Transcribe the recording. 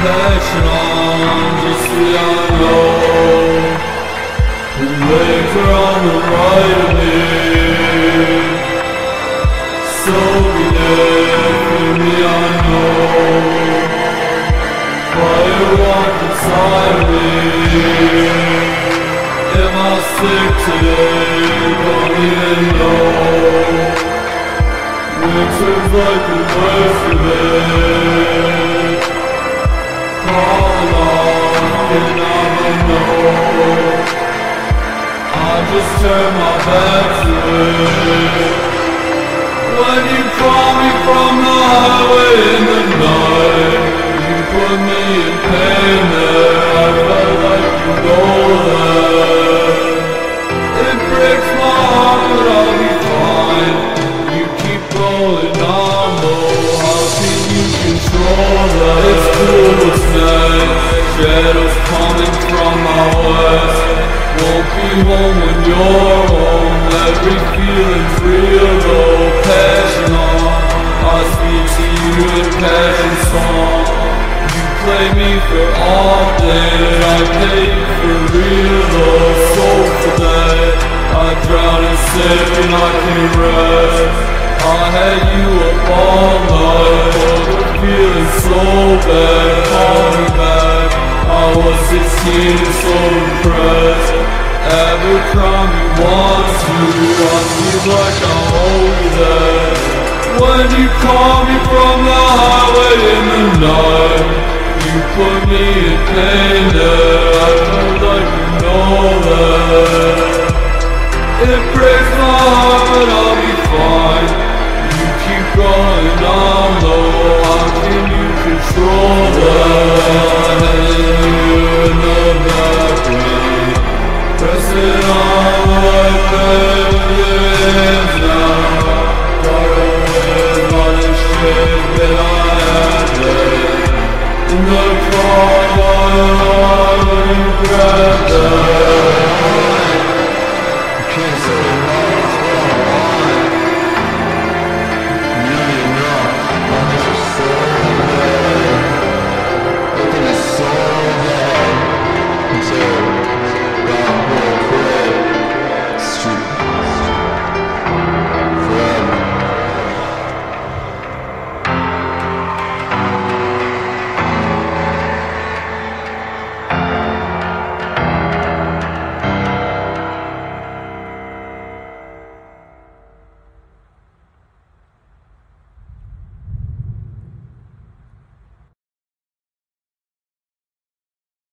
passion on, just see I know the legs are on the right of me. So be there for me, I know fire walk inside of me. Am I sick today? Don't even know. Winter's like the worst of it. Call on, and I don't know. I just turn my back to it. When you call me from the highway in the night, you put me in pain there. I felt like you go there. It breaks my heart, but I'll be fine. You keep rolling on low. How can you control that? It's cool, it's nice. Shadows coming from my west. Won't be home when you're home. Every feeling's real though. Passion on, I speak to you in passion song. You play me for all days. I pay you for real though. So for that, I drown in sick and I can't rest. I had you up all night, but the feeling so bad. Call me back, I was 16 and so impressed. Abercrombie wants you, I feel like I owe you that. When you call me from the highway in the night, you put me in pain there. I feel like you know that. It breaks my heart, but I'll be fine. You keep going on low. How can you control that? You in the background, pressing on like that with your hands now. Far away by the shit that I had there. In the car, why you grab that?